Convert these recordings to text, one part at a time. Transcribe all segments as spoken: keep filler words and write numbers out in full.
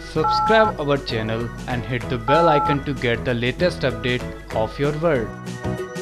Subscribe our channel and hit the bell icon to get the latest update of your world.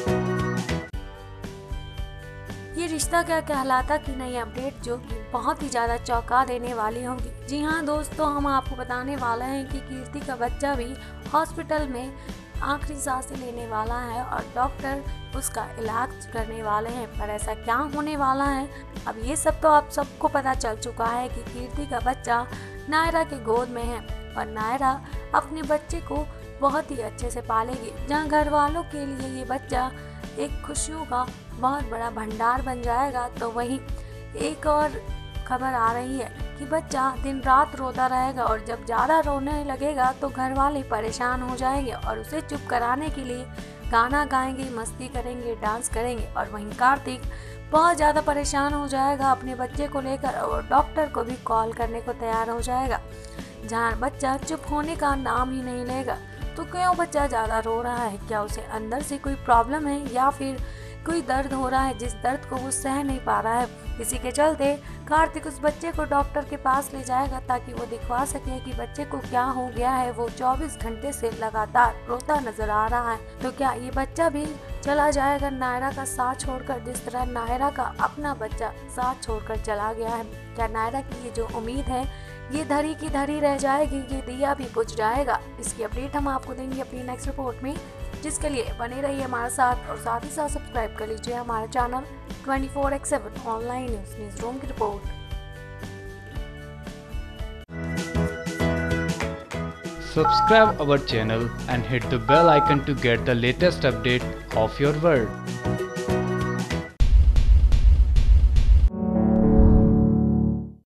ये रिश्ता क्या कहलाता की नई अपडेट जो कि बहुत ही ज़्यादा चौंका देने वाली होगी। जी हाँ दोस्तों, हम आपको बताने वाले हैं कि कीर्ति का बच्चा भी हॉस्पिटल में आखिरी सांसें लेने वाला है और डॉक्टर उसका इलाज करने वाले हैं। पर ऐसा क्या होने वाला है, अब ये सब तो आप सबको पता चल चुका है कि कीर्ति का बच्चा नायरा के गोद में है और नायरा अपने बच्चे को बहुत ही अच्छे से पालेगी। जहाँ घर वालों के लिए ये बच्चा एक खुशियों का बहुत बड़ा भंडार बन जाएगा, तो वहीं एक और खबर आ रही है कि बच्चा दिन रात रोता रहेगा और जब ज़्यादा रोने लगेगा तो घर वाले परेशान हो जाएंगे और उसे चुप कराने के लिए गाना गाएंगे, मस्ती करेंगे, डांस करेंगे। और वहीं कार्तिक बहुत ज़्यादा परेशान हो जाएगा अपने बच्चे को लेकर और डॉक्टर को भी कॉल करने को तैयार हो जाएगा। जहाँ बच्चा चुप होने का नाम ही नहीं लेगा। तो क्यों बच्चा ज़्यादा रो रहा है? क्या उसे अंदर से कोई प्रॉब्लम है या फिर कोई दर्द हो रहा है जिस दर्द को वो सह नहीं पा रहा है? इसी के चलते कार्तिक उस बच्चे को डॉक्टर के पास ले जाएगा ताकि वो दिखवा सके कि बच्चे को क्या हो गया है। वो चौबीस घंटे से लगातार रोता नजर आ रहा है। तो क्या ये बच्चा भी चला जाएगा नायरा का साथ छोड़कर, जिस तरह नायरा का अपना बच्चा साथ छोड़कर चला गया है? क्या नायरा की ये जो उम्मीद है ये धरी की धरी रह जाएगी, ये दिया भी बुझ जाएगा? इसकी अपडेट हम आपको देंगे अपनी नेक्स्ट रिपोर्ट में, जिसके लिए बने रहिए हमारे साथ और साथ ही साथ सब्सक्राइब कर लीजिए हमारा channel twenty four x seven online news newsroom की रिपोर्ट। Subscribe our channel and hit the bell icon to get the latest update of your world.